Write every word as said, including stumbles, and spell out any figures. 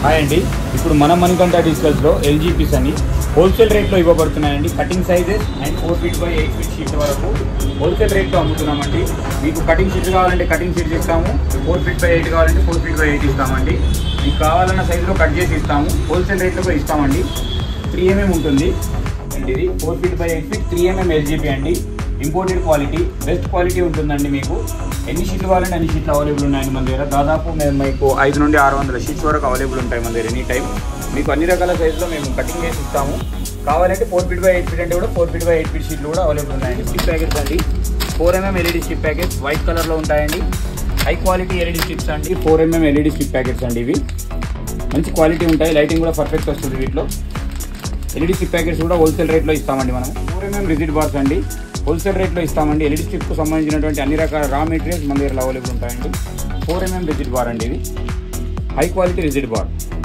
Hi అండి, ఇప్పుడు మన మణికంఠ డిజిటల్స్లో ఎల్జీ పీస్ అని హోల్సేల్ రేట్లో ఇవ్వబడుతున్నాయండి. Cutting sizes and four feet by eight feet sheet వరకు హోల్సేల్ రేట్లో అమ్ముతున్నామండి. మీకు కటింగ్ షీట్ కావాలంటే కటింగ్ షీట్ ఇస్తాము, ఫోర్ ఫీట్ బై ఎయిట్ కావాలంటే ఫోర్ ఫీట్ బై ఎయిట్ ఇస్తామండి. మీకు కావాలన్న సైజులో కట్ చేసి ఇస్తాము, హోల్సేల్ రేట్లో కూడా ఇస్తామండి. త్రీ ఎంఎం ఉంటుంది అండి, ఇది four feet by eight feet three M M L G P అండి. ఇంపోర్టెడ్ క్వాలిటీ, బెస్ట్ క్వాలిటీ ఉంటుందండి. మీకు ఎన్ని షీట్లు కావాలంటే అన్ని షీట్లు అవైలబుల్ ఉన్నాయండి మన దగ్గర. దాదాపు మేము మీకు ఐదు నుండి ఆరు వందల షీట్స్ వరకు అవైలబుల్ ఉంటాయి మన దగ్గర ఎనీ టైం. మీకు అన్ని రకాల సైజులో మేము కటింగ్ చేసి ఇస్తాము. కావాలంటే four feet by eight feet అంటే కూడా four feet by eight feet షీట్లు కూడా అవైలబుల్ ఉన్నాయండి. స్ట్రిప్ ప్యాకెట్స్ అండి, four M M L E D strip packets white కలర్లో ఉంటాయండి. హై క్వాలిటీ ఎల్ఈడి స్ట్రిప్స్ అండి, four M M L E D strip packets అండి. ఇవి మంచి క్వాలిటీ ఉంటాయి, లైటింగ్ కూడా పర్ఫెక్ట్ వస్తుంది వీటిలో. ఎల్ఈడి స్ట్రిప్ ప్యాకెట్స్ కూడా హోల్సేల్ రేట్లో ఇస్తామండి మనం. ఫోర్ ఎంఎం రిజిడ్ బార్స్ అండి, హోల్సేల్ రేట్లో ఇస్తామండి. ఎల్ఈడి స్ట్రిప్కు సంబంధించినటువంటి అన్ని రకాల రా మెటీరియల్స్ మన దగ్గర అవైలబుల్ ఉంటాయండి. ఫోర్ ఎంఎం రిజిడ్ బార్ అండి, ఇది హై క్వాలిటీ రిజిడ్ బార్.